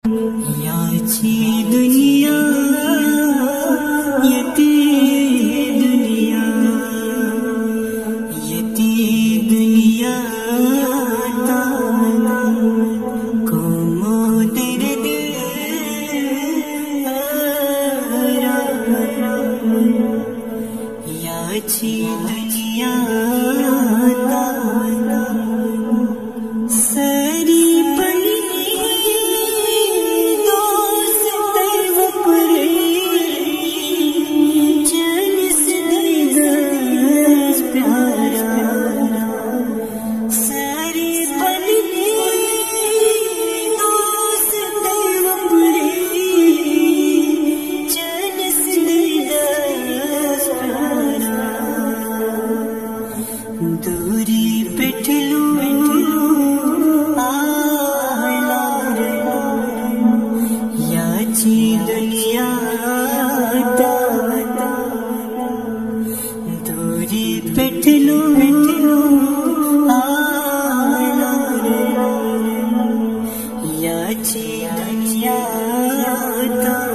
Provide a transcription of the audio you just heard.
याची दुनिया यती दुनिया यती दुनिया ताना को तेरे दिल याची दुनिया ताना सरी दूरी पिटलू याची दुनिया दूरी पिटलू याची दुनिया